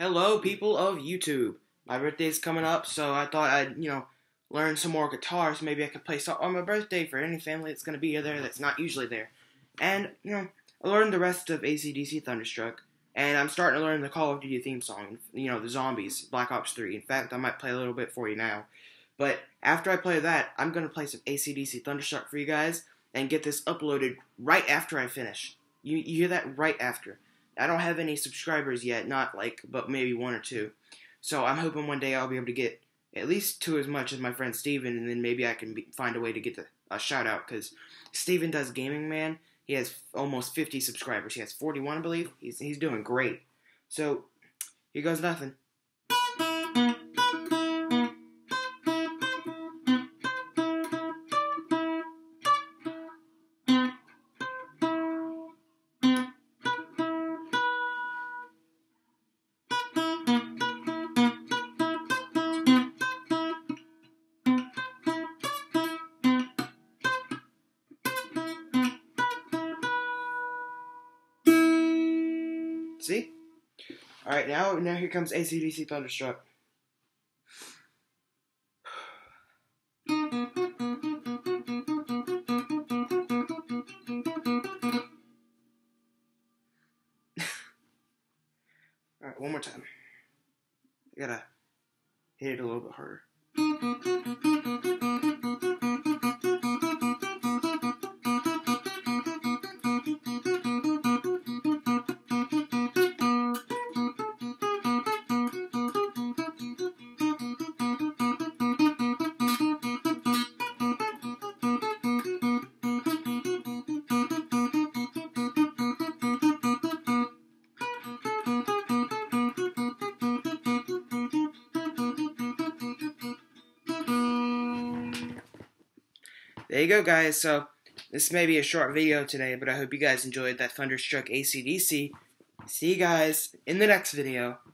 Hello, people of YouTube. My birthday's coming up, so I thought I'd, learn some more guitars. Maybe I could play some on my birthday for any family that's going to be there that's not usually there. And, I learned the rest of AC/DC Thunderstruck, and I'm starting to learn the Call of Duty theme song, the Zombies, Black Ops 3. In fact, I might play a little bit for you now. But after I play that, I'm going to play some AC/DC Thunderstruck for you guys and get this uploaded right after I finish. You hear that? Right after. I don't have any subscribers yet, but maybe one or two. So I'm hoping one day I'll be able to get at least two as much as my friend Steven, and then maybe I can find a way to get a shout out, because Steven does gaming, man. He has almost 50 subscribers. He has 41, I believe. He's doing great. So here goes nothing. See? Alright, now here comes AC/DC Thunderstruck. Alright, one more time. I gotta hit it a little bit harder. There you go, guys. So this may be a short video today, but I hope you guys enjoyed that Thunderstruck AC/DC. See you guys in the next video.